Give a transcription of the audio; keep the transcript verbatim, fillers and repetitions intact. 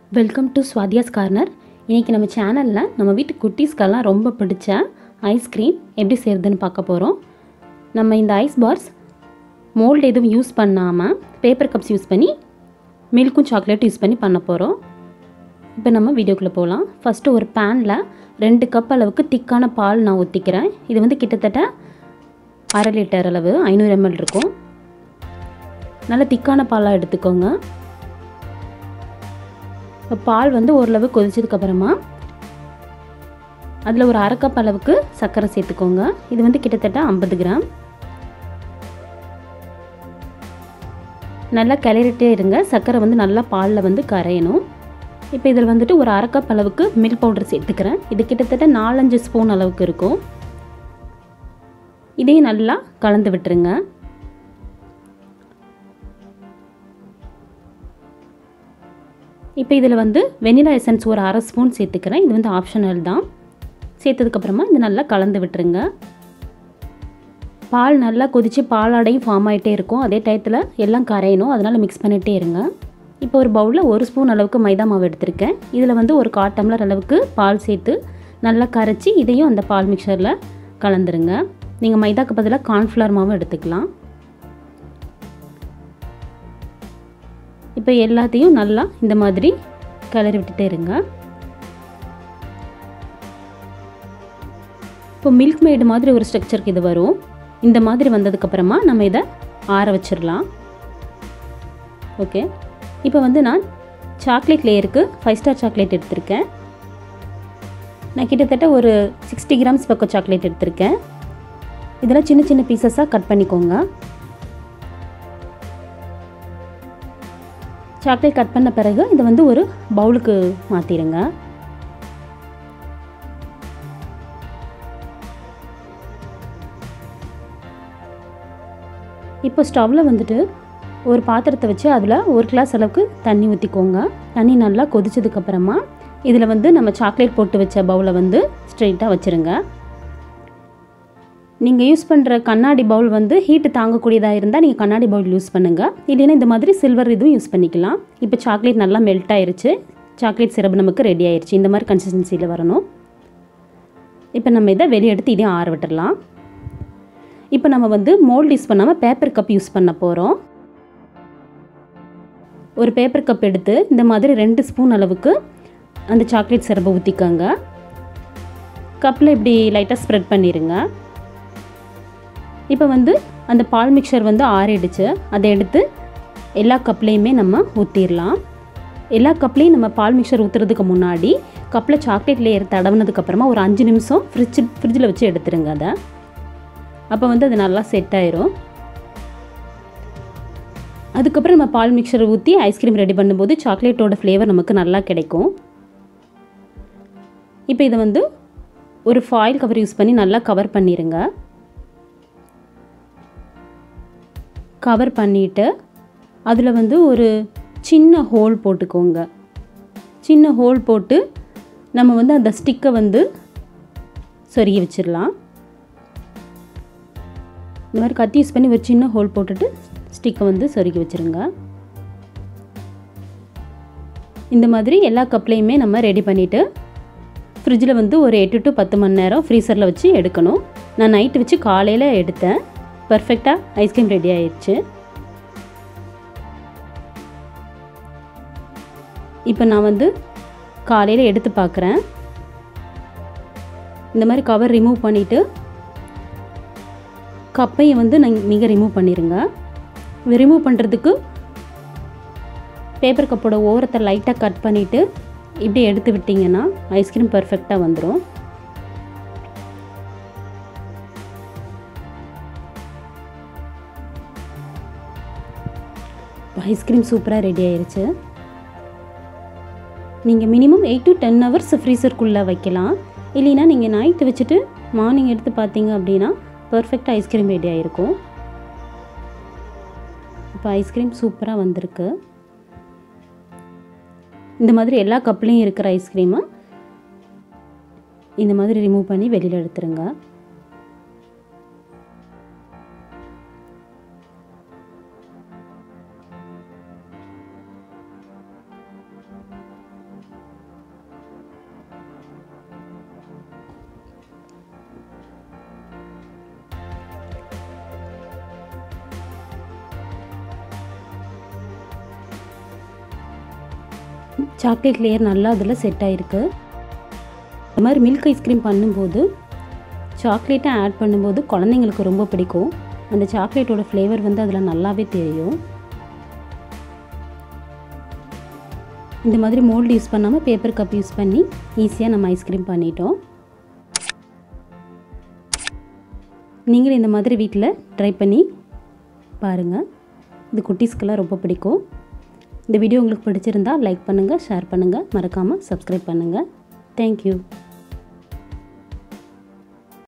Welcome to ஸ்வாதியாஸ் corner. இன்றைக்கி நம்ம சேனலில் நம்ம வீட்டு குட்டீஸ்க்கெல்லாம் ரொம்ப பிடிச்ச ஐஸ்கிரீம் எப்படி செய்கிறதுன்னு பார்க்க போகிறோம். நம்ம இந்த ஐஸ் பார்ஸ் மோல்டு எதுவும் யூஸ் பண்ணாமல் பேப்பர் கப்ஸ் யூஸ் பண்ணி மில்க்கும் சாக்லேட்டும் யூஸ் பண்ணி பண்ண போகிறோம். இப்போ நம்ம வீடியோக்குள்ளே போகலாம். ஃபஸ்ட்டு ஒரு பேனில் ரெண்டு கப் அளவுக்கு திக்கான பால் நான் ஊற்றிக்கிறேன். இது வந்து கிட்டத்தட்ட அரை லிட்டர் அளவு ஐநூறு எம்எல் இருக்கும். நல்ல திக்கான பாலாக எடுத்துக்கோங்க. இப்போ பால் வந்து ஓரளவு கொதிச்சதுக்கப்புறமா அதில் ஒரு அரை கப் அளவுக்கு சர்க்கரை சேர்த்துக்கோங்க. இது வந்து கிட்டத்தட்ட ஐம்பது கிராம். நல்லா கிளறிட்டே இருங்க. சர்க்கரை வந்து நல்லா பாலில் வந்து கரையணும். இப்போ இதில் வந்துட்டு ஒரு அரை கப் அளவுக்கு மில்க் பவுடர் சேர்த்துக்கிறேன். இது கிட்டத்தட்ட நாலஞ்சு ஸ்பூன் அளவுக்கு இருக்கும். இதையும் நல்லா கலந்து விட்டுருங்க. இப்போ இதில் வந்து வெனிலா எசன்ஸ் ஒரு அரை ஸ்பூன் சேர்த்துக்கிறேன். இது வந்து ஆப்ஷனல் தான். சேர்த்ததுக்கப்புறமா இது நல்லா கலந்து விட்டுருங்க. பால் நல்லா கொதித்து பாலாடையும் ஃபார்ம் ஆகிட்டே இருக்கும். அதே டயத்தில் எல்லாம் கரையணும், அதனால் மிக்ஸ் பண்ணிகிட்டே இருங்க. இப்போ ஒரு பவுலில் ஒரு ஸ்பூன் அளவுக்கு மைதா மாவு எடுத்திருக்கேன். இதில் வந்து ஒரு கால் டம்ளர் அளவுக்கு பால் சேர்த்து நல்லா கரைச்சி இதையும் அந்த பால் மிக்சரில் கலந்துருங்க. நீங்கள் மைதாக்கு பதிலாக கார்ன்ஃப்ளவர் மாவும் எடுத்துக்கலாம். இப்போ எல்லாத்தையும் நல்லா இந்த மாதிரி கிளறி விட்டுட்டே இருங்க. இப்போ மில்க் மேடு மாதிரி ஒரு ஸ்ட்ரக்சருக்கு இது வரும். இந்த மாதிரி வந்ததுக்கப்புறமா நம்ம இதை ஆற வச்சிடலாம். ஓகே, இப்போ வந்து நான் சாக்லேட் லேயருக்கு ஃபைவ் ஸ்டார் சாக்லேட் எடுத்திருக்கேன். நான் கிட்டத்தட்ட ஒரு சிக்ஸ்டி கிராம்ஸ் பக்கம் சாக்லேட் எடுத்திருக்கேன். இதெல்லாம் சின்ன சின்ன பீசஸாக கட் பண்ணிக்கோங்க. சாக்லேட் கட் பண்ண பிறகு இதை வந்து ஒரு பவுலுக்கு மாற்றிடுங்க. இப்போ ஸ்டவ்வில் வந்துட்டு ஒரு பாத்திரத்தை வச்சு அதில் ஒரு கிளாஸ் அளவுக்கு தண்ணி ஊற்றிக்கோங்க. தண்ணி நல்லா கொதிச்சதுக்கப்புறமா இதில் வந்து நம்ம சாக்லேட் போட்டு வச்ச பவுலை வந்து ஸ்ட்ரெயிட்டாக வச்சுருங்க. நீங்கள் யூஸ் பண்ணுற கண்ணாடி பவுல் வந்து ஹீட்டு தாங்கக்கூடியதாக இருந்தால் நீங்கள் கண்ணாடி பவுல் யூஸ் பண்ணுங்கள். இல்லைன்னா இந்த மாதிரி சில்வர் இதுவும் யூஸ் பண்ணிக்கலாம். இப்போ சாக்லேட் நல்லா மெல்ட் ஆயிடுச்சு. சாக்லேட் சிரப் நமக்கு ரெடி ஆயிடுச்சு. இந்த மாதிரி கன்சிஸ்டன்சியில் வரணும். இப்போ நம்ம இதை வெளியே எடுத்து இதையும் ஆற விட்டுடலாம். இப்போ நம்ம வந்து மோல்டு யூஸ் பண்ணாமல் பேப்பர் கப் யூஸ் பண்ண போகிறோம். ஒரு பேப்பர் கப் எடுத்து இந்த மாதிரி ரெண்டு ஸ்பூன் அளவுக்கு அந்த சாக்லேட் சிரப்பை ஊற்றிக்கோங்க. கப்பில் இப்படி லைட்டாக ஸ்ப்ரெட் பண்ணிடுங்க. இப்போ வந்து அந்த பால் மிக்சர் வந்து ஆறிடுச்சு. அதை எடுத்து எல்லா கப்லேயுமே நம்ம ஊற்றிடலாம். எல்லா கப்லேயும் நம்ம பால் மிக்சர் ஊற்றுறதுக்கு முன்னாடி கப்பில் சாக்லேட் லேயர் தடவுனதுக்கப்புறமா ஒரு அஞ்சு நிமிஷம் ஃப்ரிட்ஜ் ஃப்ரிட்ஜில் வச்சு எடுத்துருங்க. அதை அப்போ வந்து அது நல்லா செட் ஆயிரும். அதுக்கப்புறம் நம்ம பால் மிக்சர் ஊற்றி ஐஸ்கிரீம் ரெடி பண்ணும்போது சாக்லேட்டோட ஃப்ளேவர் நமக்கு நல்லா கிடைக்கும். இப்போ இதை வந்து ஒரு ஃபாயில் கவர் யூஸ் பண்ணி நல்லா கவர் பண்ணிடுங்க. கவர் பண்ணிவிட்டு அதில் வந்து ஒரு சின்ன ஹோல் போட்டுக்கோங்க. சின்ன ஹோல் போட்டு நம்ம வந்து அந்த ஸ்டிக்கை வந்து சொருகி வச்சிடலாம். இந்த மாதிரி கத்தி யூஸ் பண்ணி ஒரு சின்ன ஹோல் போட்டுட்டு ஸ்டிக்கை வந்து சொருகி வச்சுருங்க. இந்த மாதிரி எல்லா கப்லேயுமே நம்ம ரெடி பண்ணிவிட்டு ஃப்ரிட்ஜில் வந்து ஒரு எட்டு டு பத்து மணி நேரம் ஃப்ரீசரில் வச்சு எடுக்கணும். நான் நைட்டு வச்சு காலையில் எடுத்தேன். பர்ஃபெக்டாக ஐஸ்கிரீம் ரெடி ஆயிடுச்சு. இப்போ நான் வந்து காலையில் எடுத்து பார்க்குறேன். இந்த மாதிரி கவர் ரிமூவ் பண்ணிவிட்டு கப்பையை வந்து நீங்கள் ரிமூவ் பண்ணிடுங்க. ரிமூவ் பண்ணுறதுக்கு பேப்பர் கப்போட ஓரத்தை லைட்டாக கட் பண்ணிவிட்டு இப்படி எடுத்து விட்டிங்கன்னா ஐஸ்கிரீம் பர்ஃபெக்டாக வந்துடும். ஐஸ்கிரீம் சூப்பராக ரெடி ஆயிடுச்சு. நீங்கள் minimum eight to ten hours ஃப்ரீசருக்குள்ளே வைக்கலாம். இல்லைன்னா நீங்கள் நைட்டு வச்சுட்டு மார்னிங் எடுத்து பார்த்தீங்க அப்படின்னா பர்ஃபெக்டாக ஐஸ்கிரீம் ரெடி ஆகிருக்கும். இப்போ ஐஸ்கிரீம் சூப்பராக வந்திருக்கு. இந்த மாதிரி எல்லா கப்லேயும் இருக்கிற ஐஸ்கிரீமை இந்த மாதிரி ரிமூவ் பண்ணி வெளியில் எடுத்துருங்க. சாக்லேட் லேயர் நல்லா அதில் செட் ஆகிருக்கு. இந்த மாதிரி மில்க் ஐஸ்கிரீம் பண்ணும்போது சாக்லேட்டை ஆட் பண்ணும்போது குழந்தைங்களுக்கு ரொம்ப பிடிக்கும். அந்த சாக்லேட்டோட ஃப்ளேவர் வந்து அதில் நல்லாவே தெரியும். இந்த மாதிரி மோல்டு யூஸ் பண்ணாமல் பேப்பர் கப் யூஸ் பண்ணி ஈஸியாக நம்ம ஐஸ்கிரீம் பண்ணிட்டோம். நீங்களும் இந்த மாதிரி வீட்டில் ட்ரை பண்ணி பாருங்கள். இது குட்டீஸ்க்கெல்லாம் ரொம்ப பிடிக்கும். இந்த வீடியோ உங்களுக்கு பிடிச்சிருந்தால் லைக் பண்ணுங்கள், ஷேர் பண்ணுங்கள், மறக்காமல் சப்ஸ்கிரைப் பண்ணுங்கள். தேங்க்யூ.